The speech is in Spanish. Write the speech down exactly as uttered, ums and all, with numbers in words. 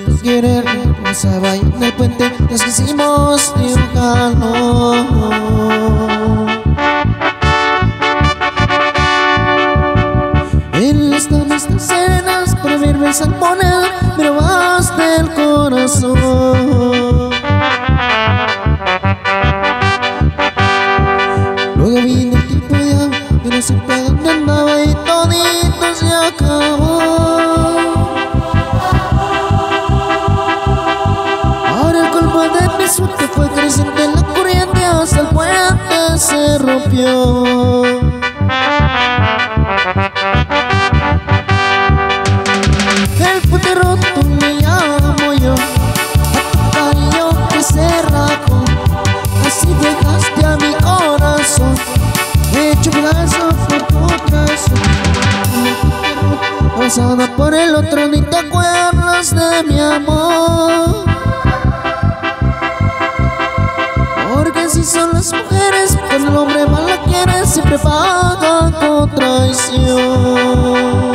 siento querer. Pasaba en el puente, nos quisimos dibujarnos. En las tardes tan serenas para verme al poner, me robaste el corazón. Luego vino el tipo de agua, yo no supe dónde andaba y todito se acabó. Ahora el colmo de mi suerte fue creciente en la corriente, hasta el puente se rompió. El puente roto me llamo yo, a tu cariño que se rajó. Así dejaste a mi corazón hecho pedazos por tu trazo. Pasada por el otro ni te acuerdas de mi amor. Porque así son las mujeres, cuando el hombre mal la quiere siempre paga con traición.